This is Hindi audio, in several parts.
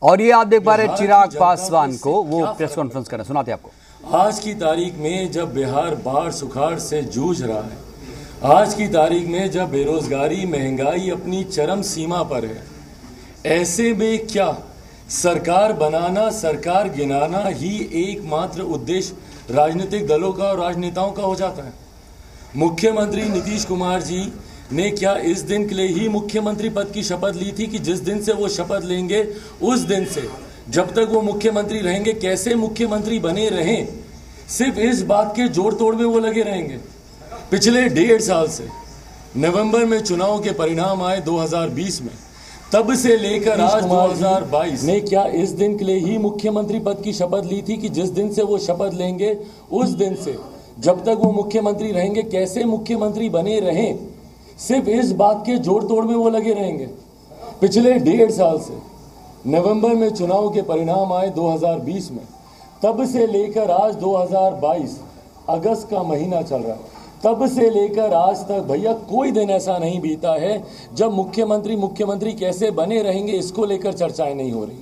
और ये आप देख पा रहे चिराग पासवान को, वो प्रेस कॉन्फ्रेंस कर रहे, सुनाते आपको। आज की तारीख में जब बिहार बाढ़ सुखाड़ से जूझ रहा है, आज की तारीख में जब बेरोजगारी महंगाई अपनी चरम सीमा पर है, ऐसे में क्या सरकार बनाना, सरकार गिनाना ही एकमात्र उद्देश्य राजनीतिक दलों का और राजनेताओं का हो जाता है? मुख्यमंत्री नीतीश कुमार जी ने क्या इस दिन के लिए ही मुख्यमंत्री पद की शपथ ली थी कि जिस दिन से वो शपथ लेंगे उस दिन से जब तक वो मुख्यमंत्री रहेंगे कैसे मुख्यमंत्री बने रहें, सिर्फ इस बात के जोड़ तोड़ में वो लगे रहेंगे? पिछले 1.5 साल से नवंबर में चुनाव के परिणाम आए 2020 में, तब से लेकर आज 2022 ने क्या इस दिन के लिए ही मुख्यमंत्री पद की शपथ ली थी कि जिस दिन से वो शपथ लेंगे उस दिन से जब तक वो मुख्यमंत्री रहेंगे कैसे मुख्यमंत्री बने रहें, सिर्फ इस बात के जोड़ तोड़ में वो लगे रहेंगे? पिछले 1.5 साल से नवंबर में चुनाव के परिणाम आए 2020 में, तब से लेकर आज 2022 अगस्त का महीना चल रहा है, तब से लेकर आज तक भैया कोई दिन ऐसा नहीं बीता है जब मुख्यमंत्री कैसे बने रहेंगे इसको लेकर चर्चाएं नहीं हो रही।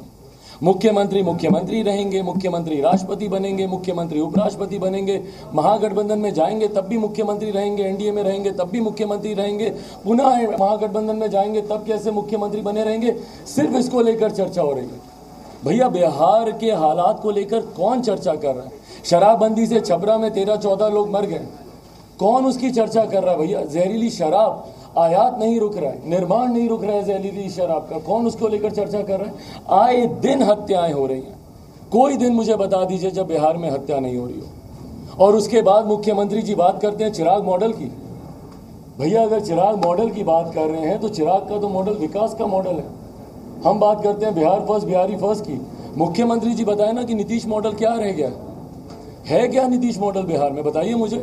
मुख्यमंत्री रहेंगे, मुख्यमंत्री राष्ट्रपति बनेंगे, मुख्यमंत्री उपराष्ट्रपति बनेंगे, महागठबंधन में जाएंगे तब भी मुख्यमंत्री रहेंगे, एनडीए में रहेंगे तब भी मुख्यमंत्री रहेंगे, पुनः महागठबंधन में जाएंगे तब कैसे मुख्यमंत्री बने रहेंगे, सिर्फ इसको लेकर चर्चा हो रही है। भैया बिहार के हालात को लेकर कौन चर्चा कर रहा है? शराबबंदी से छपरा में 13-14 लोग मर गए, कौन उसकी चर्चा कर रहा है? भैया जहरीली शराब आयात नहीं रुक रहा है, निर्माण नहीं रुक रहा है जहरीली शराब का, कौन उसको लेकर चर्चा कर रहा है? आए दिन हत्याएं हो रही हैं, कोई दिन मुझे बता दीजिए जब बिहार में हत्या नहीं हो रही हो। और उसके बाद मुख्यमंत्री जी बात करते हैं चिराग मॉडल की। भैया अगर चिराग मॉडल की बात कर रहे हैं तो चिराग का तो मॉडल विकास का मॉडल है। हम बात करते हैं बिहार फर्स्ट, बिहारी फर्स्ट की। मुख्यमंत्री जी बताए ना कि नीतीश मॉडल क्या रह गया है? क्या नीतीश मॉडल बिहार में? बताइए मुझे।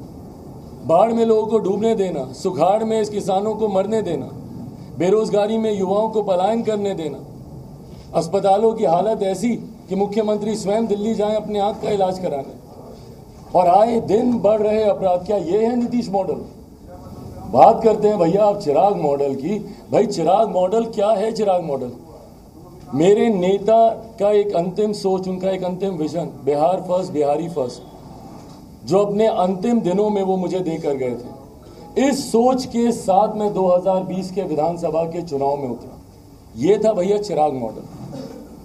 बाढ़ में लोगों को डूबने देना, सुखाड़ में इस किसानों को मरने देना, बेरोजगारी में युवाओं को पलायन करने देना, अस्पतालों की हालत ऐसी कि मुख्यमंत्री स्वयं दिल्ली जाएं अपने आंख का इलाज कराने, और आए दिन बढ़ रहे अपराध। क्या ये है नीतीश मॉडल? बात करते हैं भैया आप चिराग मॉडल की। भाई चिराग मॉडल क्या है? चिराग मॉडल मेरे नेता का एक अंतिम सोच, उनका एक अंतिम vision, Bihar first, Bihari first, जो अपने अंतिम दिनों में वो मुझे देकर गए थे। इस सोच के साथ मैं 2020 के विधानसभा के चुनाव में उतरा। ये था भैया चिराग मॉडल।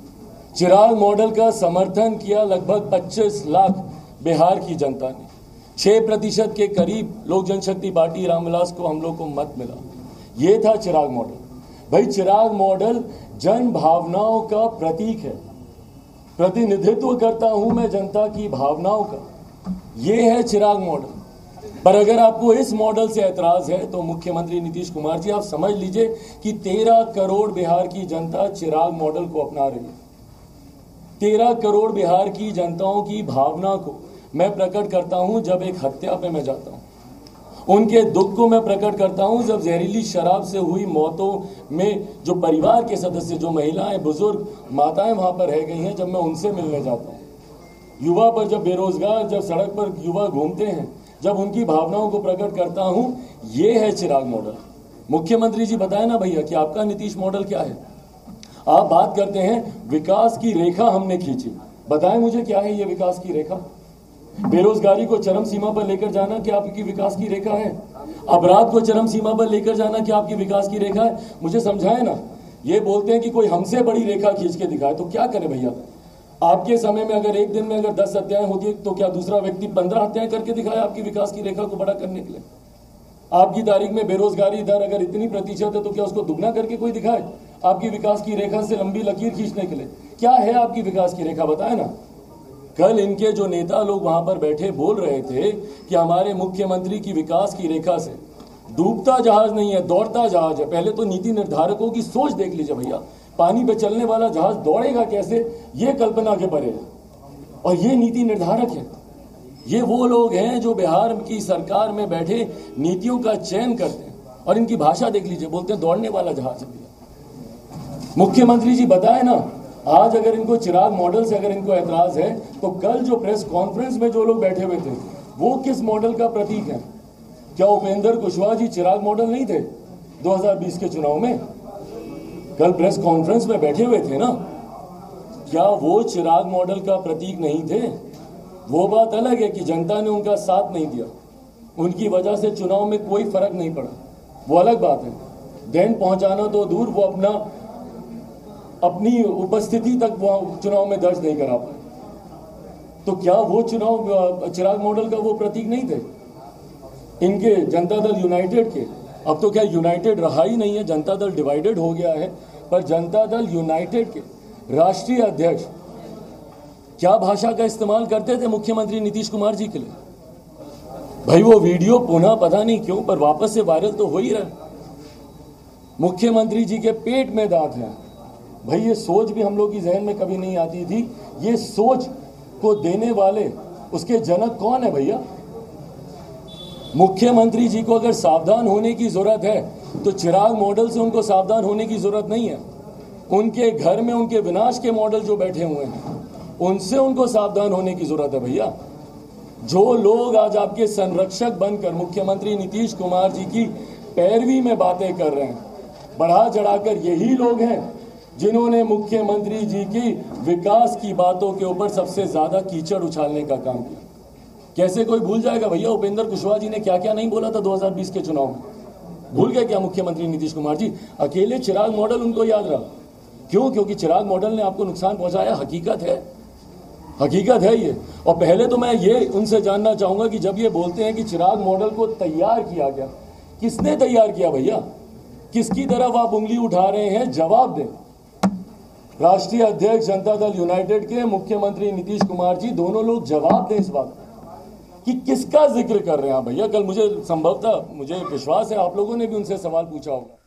चिराग मॉडल का समर्थन किया लगभग 25 लाख बिहार की जनता ने। 6% के करीब लोक जनशक्ति पार्टी रामविलास को हम लोग को मत मिला। ये था चिराग मॉडल। भाई चिराग मॉडल जन भावनाओं का प्रतीक है, प्रतिनिधित्व करता हूं मैं जनता की भावनाओं का। ये है चिराग मॉडल। पर अगर आपको इस मॉडल से ऐतराज है तो मुख्यमंत्री नीतीश कुमार जी आप समझ लीजिए कि 13 करोड़ बिहार की जनता चिराग मॉडल को अपना रही है। 13 करोड़ बिहार की जनताओं की भावना को मैं प्रकट करता हूं जब एक हत्या पे मैं जाता हूं। उनके दुख को मैं प्रकट करता हूं जब जहरीली शराब से हुई मौतों में जो परिवार के सदस्य, जो महिलाएं, बुजुर्ग, माताएं वहां पर रह गई हैं, जब मैं उनसे मिलने जाता हूं। युवा पर जब बेरोजगार, जब सड़क पर युवा घूमते हैं, जब उनकी भावनाओं को प्रकट करता हूं, ये है चिराग मॉडल। मुख्यमंत्री जी बताए ना भैया कि आपका नीतीश मॉडल क्या है। आप बात करते हैं विकास की रेखा हमने खींची, बताएं मुझे क्या है ये विकास की रेखा? बेरोजगारी को चरम सीमा पर लेकर जाना क्या आपकी विकास की रेखा है? अपराध को चरम सीमा पर लेकर जाना क्या आपकी विकास की रेखा है? मुझे समझाएं ना। ये बोलते हैं कि कोई हमसे बड़ी रेखा खींच के दिखाए, तो क्या करे भैया? आपके समय में अगर एक दिन में अगर 10 हत्याएं होती है तो क्या दूसरा व्यक्ति 15 हत्याएं करके दिखाए आपकी विकास की रेखा को बड़ा करने के लिए? आपकी तारीख में बेरोजगारी दर अगर इतनी प्रतिशत है तो क्या उसको दुगना करके कोई दिखाए आपकी विकास की रेखा से लंबी लकीर खींचने के लिए? क्या है आपकी विकास की रेखा, बताए ना। कल इनके जो नेता लोग वहां पर बैठे बोल रहे थे कि हमारे मुख्यमंत्री की विकास की रेखा से डूबता जहाज नहीं है, दौड़ता जहाज है। पहले तो नीति निर्धारकों की सोच देख लीजिए भैया। पानी पे चलने वाला जहाज दौड़ेगा कैसे, ये कल्पना के परे है। और ये नीति निर्धारक है, ये वो लोग हैं जो बिहार की सरकार में बैठे नीतियों का चयन करते हैं। और इनकी भाषा देख लीजिए, बोलते हैं दौड़ने वाला जहाज है। मुख्यमंत्री जी बताए ना, आज अगर इनको चिराग मॉडल से अगर इनको ऐतराज है तो कल जो प्रेस कॉन्फ्रेंस में जो लोग बैठे हुए थे वो किस मॉडल का प्रतीक है? क्या उपेंद्र कुशवाहा जी चिराग मॉडल नहीं थे 2020 के चुनाव में? कल प्रेस कॉन्फ्रेंस में बैठे हुए थे ना, क्या वो चिराग मॉडल का प्रतीक नहीं थे? वो बात अलग है कि जनता ने उनका साथ नहीं दिया, उनकी वजह से चुनाव में कोई फर्क नहीं पड़ा, वो अलग बात है। देन पहुंचाना तो दूर, वो अपनी उपस्थिति तक वो चुनाव में दर्ज नहीं करा पाए। तो क्या वो चुनाव चिराग मॉडल का वो प्रतीक नहीं थे इनके जनता दल यूनाइटेड के? अब तो क्या यूनाइटेड रहा ही नहीं है, जनता दल डिवाइडेड हो गया है। पर जनता दल यूनाइटेड के राष्ट्रीय अध्यक्ष क्या भाषा का इस्तेमाल करते थे मुख्यमंत्री नीतीश कुमार जी के लिए? भाई वो वीडियो पुनः पता नहीं क्यों पर वापस से वायरल तो हो ही रहा। मुख्यमंत्री जी के पेट में दांत हैं। भाई ये सोच भी हम लोग की जहन में कभी नहीं आती थी। ये सोच को देने वाले उसके जनक कौन है भैया? मुख्यमंत्री जी को अगर सावधान होने की जरूरत है तो चिराग मॉडल से उनको सावधान होने की जरूरत नहीं है। उनके घर में उनके विनाश के मॉडल जो बैठे हुए हैं उनसे उनको सावधान होने की जरूरत है भैया। जो लोग आज आपके संरक्षक बनकर मुख्यमंत्री नीतीश कुमार जी की पैरवी में बातें कर रहे हैं, बढ़ा चढ़ाकर यही लोग हैं जिन्होंने मुख्यमंत्री जी की विकास की बातों के ऊपर सबसे ज्यादा कीचड़ उछालने का काम किया। कैसे कोई भूल जाएगा भैया उपेंद्र कुशवाहा जी ने क्या क्या नहीं बोला था 2020 के चुनाव में? भूल गए क्या मुख्यमंत्री नीतीश कुमार जी? अकेले चिराग मॉडल उनको याद रहा। क्यों? क्योंकि चिराग मॉडल ने आपको नुकसान पहुंचाया। हकीकत है, हकीकत है ये। और पहले तो मैं ये उनसे जानना चाहूंगा कि जब ये बोलते हैं कि चिराग मॉडल को तैयार किया गया, किसने तैयार किया भैया? किसकी तरफ आप उंगली उठा रहे हैं? जवाब दें। राष्ट्रीय अध्यक्ष जनता दल यूनाइटेड के मुख्यमंत्री नीतीश कुमार जी दोनों लोग जवाब दें इस बात कि किसका जिक्र कर रहे हैं भैया। कल मुझे संभवतः मुझे विश्वास है आप लोगों ने भी उनसे सवाल पूछा होगा।